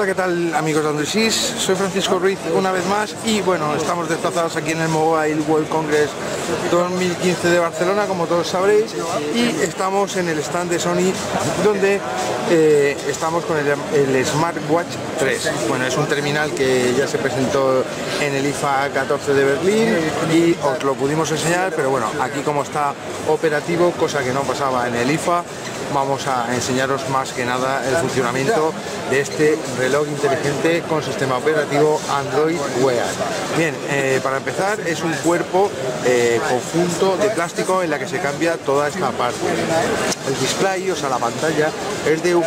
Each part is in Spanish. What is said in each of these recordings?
Hola, ¿qué tal amigos de Android? Soy Francisco Ruiz una vez más y bueno, estamos desplazados aquí en el Mobile World Congress 2015 de Barcelona, como todos sabréis, y estamos en el stand de Sony donde estamos con el Smartwatch 3. Bueno, es un terminal que ya se presentó en el IFA 14 de Berlín y os lo pudimos enseñar, pero bueno, aquí como está operativo, cosa que no pasaba en el IFA, vamos a enseñaros más que nada el funcionamiento de este reloj inteligente con sistema operativo Android Wear. Bien, para empezar es un cuerpo conjunto de plástico en la que se cambia toda esta parte. El display, o sea la pantalla, es de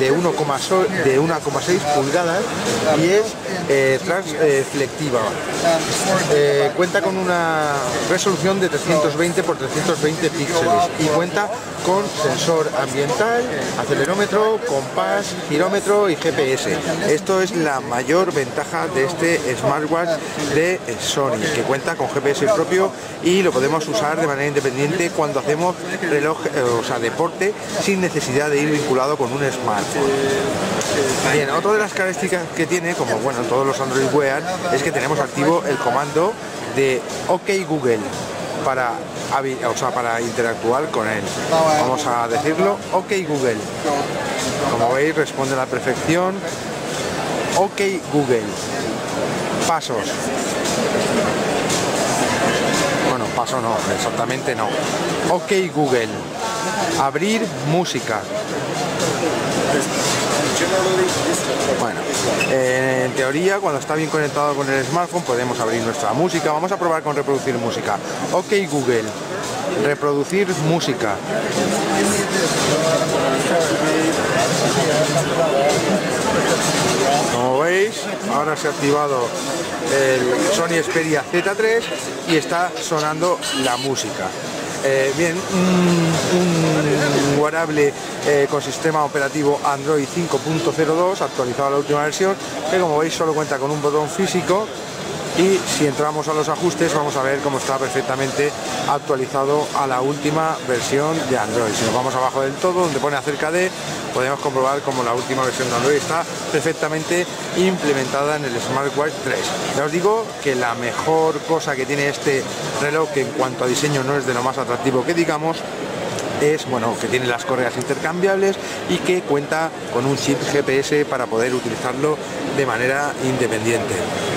1,6 pulgadas y es transflectiva. Cuenta con una resolución de 320 x 320 píxeles y cuenta con sensor ambiental, acelerómetro, compás, girómetro y GPS. Esto es la mayor ventaja de este smartwatch de Sony, que cuenta con GPS propio y lo podemos usar de manera independiente cuando hacemos reloj, o sea, deporte, sin necesidad de ir vinculado con un smartphone. Bien, otra de las características que tiene, como bueno en todos los Android Wear, es que tenemos activo el comando de OK Google para interactuar con él. Vamos a decirlo: OK Google. Como veis, responde a la perfección. OK Google. Pasos. Bueno, paso no, exactamente no. OK Google. Abrir música. Bueno, en teoría, cuando está bien conectado con el smartphone, podemos abrir nuestra música. Vamos a probar con reproducir música. OK Google, reproducir música. Como veis, ahora se ha activado el Sony Xperia Z3 y está sonando la música. Bien, un wearable con sistema operativo Android 5.02 actualizado a la última versión, que como veis solo cuenta con un botón físico, y si entramos a los ajustes vamos a ver cómo está perfectamente actualizado a la última versión de Android. Si nos vamos abajo del todo, donde pone acerca de, podemos comprobar cómo la última versión de Android está perfectamente implementada en el Smartwatch 3. Ya os digo que la mejor cosa que tiene este reloj, que en cuanto a diseño no es de lo más atractivo que digamos, es bueno, que tiene las correas intercambiables y que cuenta con un chip GPS para poder utilizarlo de manera independiente.